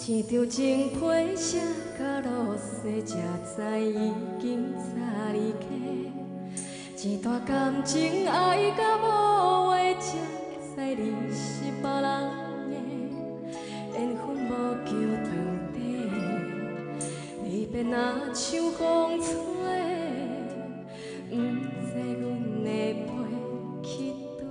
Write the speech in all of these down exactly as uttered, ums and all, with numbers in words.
青条情批写到落西，才知已经早离去。一段感情爱到无话，才知你是别人的。缘分无求长底，离别若像风吹，不知阮会飞去佗。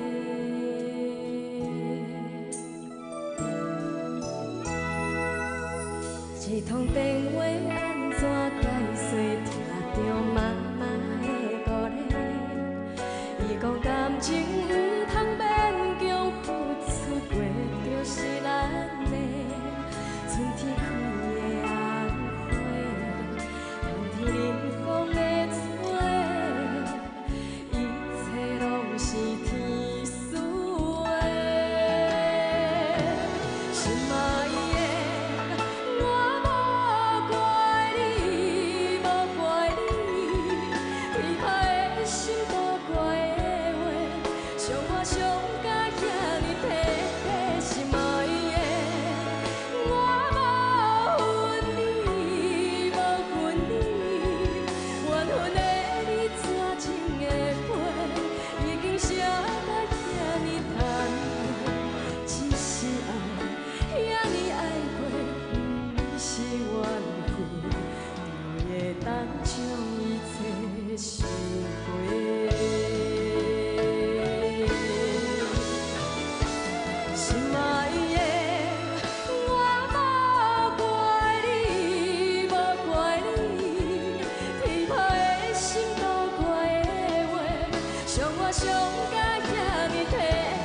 一通电话安怎解释？听着妈妈的鼓励，伊讲感情毋通勉强，付出过就是咱的。春天开的红花，冬天冷风的吹，一切拢是天赐的。心爱的，我无怪你，无怪你，推歹的心多怪的话，伤我伤甲遐尼体体。心爱的，我无恨你，无恨你，缘分的你绝情的批，已经写到遐尼坦白，只是爱遐尼爱过，不是缘分，就会当将一切收回。心爱的，我无怪你，无怪你，天歹的心多怪的话，伤我伤甲遐尼体。